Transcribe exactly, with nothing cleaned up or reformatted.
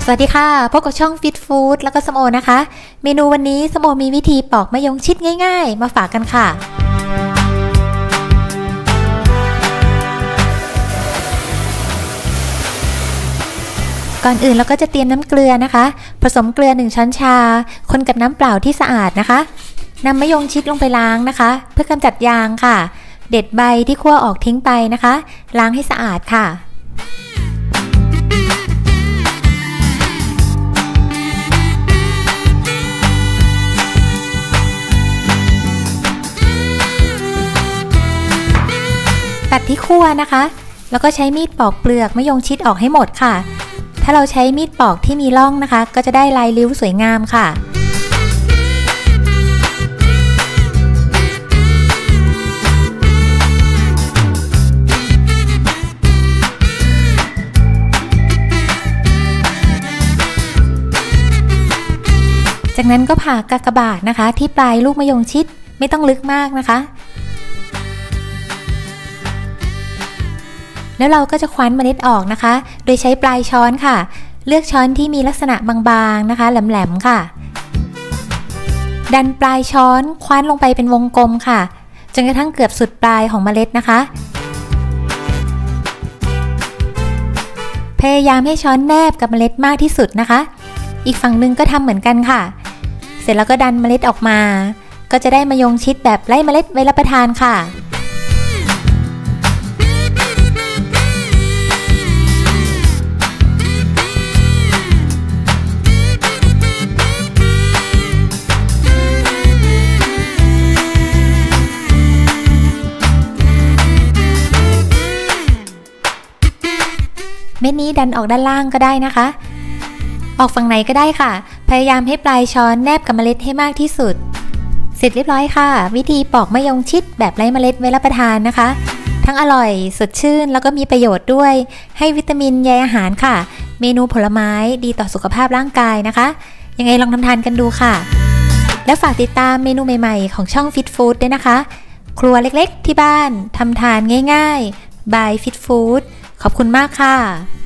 สวัสดีค่ะพบกับช่อง Fit Food แล้วก็สมโอนะคะเมนูวันนี้สมโอมีวิธีปอกมะยงชิดง่ายๆมาฝากกันค่ะก่อนอื่นเราก็จะเตรียมน้ำเกลือนะคะผสมเกลือหนึ่งช้อนชาคนกับน้ำเปล่าที่สะอาดนะคะนำมะยงชิดลงไปล้างนะคะเพื่อกำจัดยางค่ะเด็ดใบที่คั่วออกทิ้งไปนะคะล้างให้สะอาดค่ะตัดที่คั่วนะคะแล้วก็ใช้มีดปอกเปลือกมะยงชิดออกให้หมดค่ะถ้าเราใช้มีดปอกที่มีร่องนะคะก็จะได้ลายริ้วสวยงามค่ะจากนั้นก็ผ่ากากบาทนะคะที่ปลายลูกมะยงชิดไม่ต้องลึกมากนะคะแล้วเราก็จะคว้านเมล็ดออกนะคะโดยใช้ปลายช้อนค่ะเลือกช้อนที่มีลักษณะบางๆนะคะแหลมๆค่ะดันปลายช้อนคว้านลงไปเป็นวงกลมค่ะจนกระทั่งเกือบสุดปลายของเมล็ดนะคะพยายามให้ช้อนแนบกับเมล็ดมากที่สุดนะคะอีกฝั่งหนึ่งก็ทำเหมือนกันค่ะเสร็จแล้วก็ดันเมล็ดออกมาก็จะได้มะยงชิดแบบไร้เมล็ดไว้รับประทานค่ะเม็ดนี้ดันออกด้านล่างก็ได้นะคะออกฝั่งไหนก็ได้ค่ะพยายามให้ปลายช้อนแนบกับเมล็ดให้มากที่สุดเสร็จเรียบร้อยค่ะวิธีปอกมะยงชิดแบบไร้เมล็ดไว้รับประทานนะคะทั้งอร่อยสดชื่นแล้วก็มีประโยชน์ด้วยให้วิตามินใยอาหารค่ะเมนูผลไม้ดีต่อสุขภาพร่างกายนะคะยังไงลองทำทานกันดูค่ะและฝากติดตามเมนูใหม่ๆของช่อง Fit Food ด้วยนะคะครัวเล็กๆที่บ้านทำทานง่ายๆ by Fit Food ขอบคุณมากค่ะ